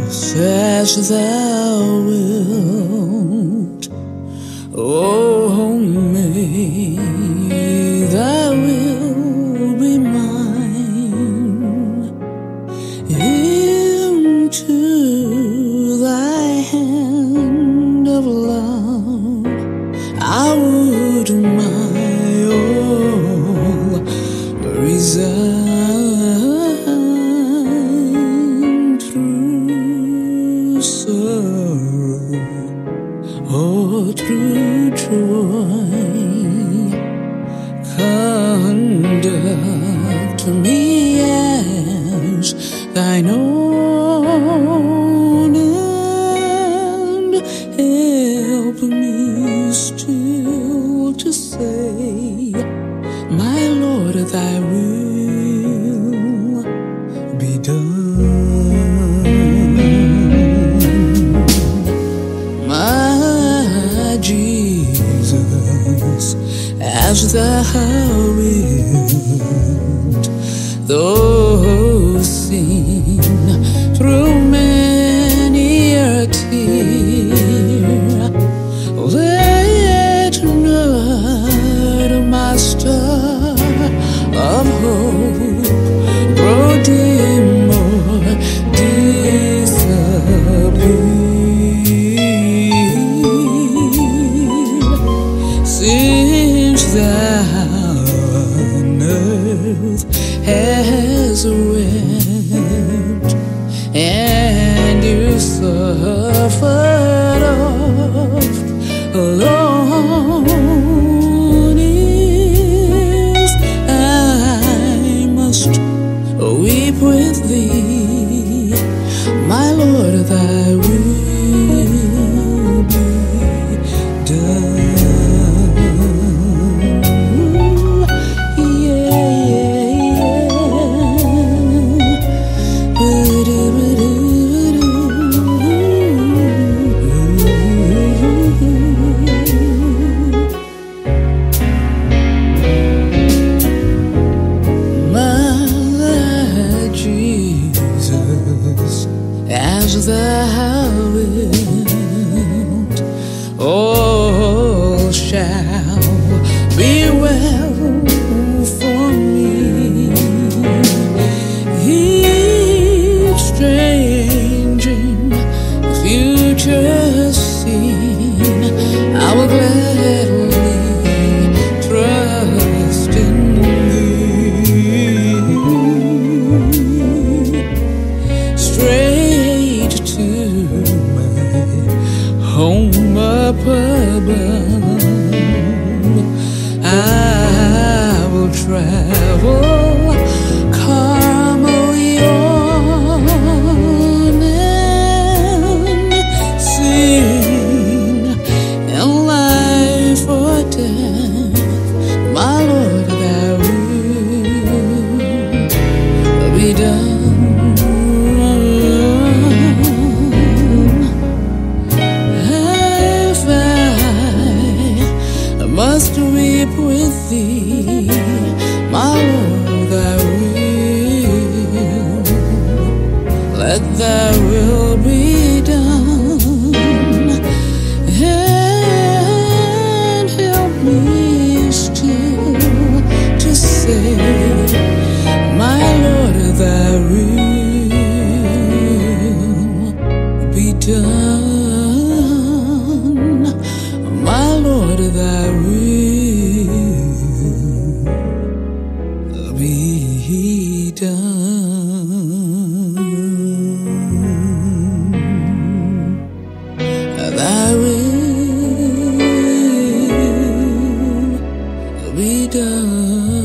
as thou wilt. Oh, may thy will be mine. Into thy hand of love I would my all resign. Through sorrow or through joy, conduct me as thine own, and help me still to say, my Lord, thy will be done. My Jesus, as thou wilt, though seen through many a tear, let not my star of hope grow dim or disappear, since thou on earth has wept and you suffered oft alone. If I must weep with thee, my Lord, thy will be done. As thou wilt, all shall be well for me. Each changing future scene, I will gladly trust in thee. Straight to my home up above I will travel calmly on, and sing in life or death, my Lord, thy will be done. Must weep with thee, my Lord, thy will, let thy will be done, and help me still to say, my Lord, thy will be done, my Lord, thy will be done. Thy will be done.